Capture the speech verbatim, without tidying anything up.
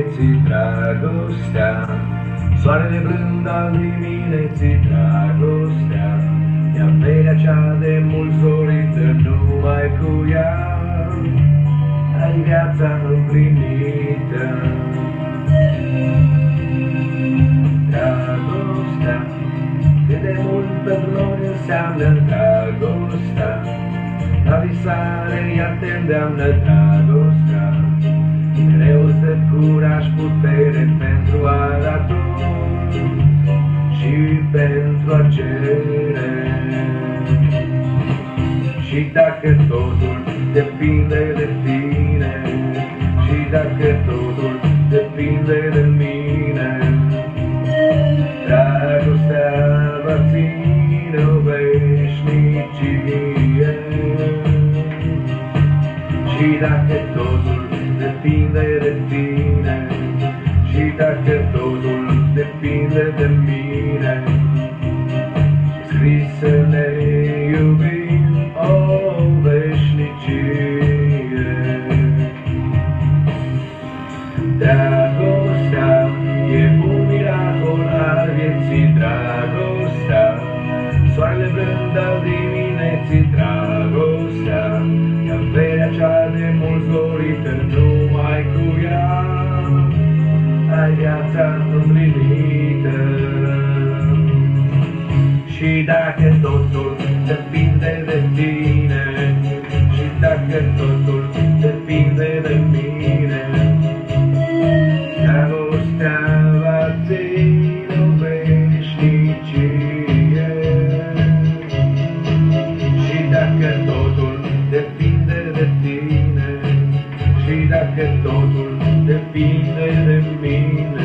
vieții dragostea, soarele blând al dimineții dragostea, e averea cea de mult zorită, numai cu ea ai viața împlinită. Dragostea, cât de mult pentru noi înseamnă dragostea, la visare ea te îndeamnă dragostea, mereu îți dă curaj, putere pentru a da tot și pentru a cere. Și dacă totul depinde de tine, și dacă totul depinde de mine, dragostea va ține o veșnicie. Și dacă totul depinde de tine, și dacă totul depinde de mine, scris să ne iubim o veșnicie. Dragostea e un miracol al vieții, dragostea, soarele blând al dimineții, dragostea, e averea cea de mult zorită, numai cu ea ai viața împlinită. Și dacă totul depinde de tine, și dacă totul depinde de mine, dragostea va ține o veșnicie. Și dacă totul depinde de tine, și dacă totul depinde de mine,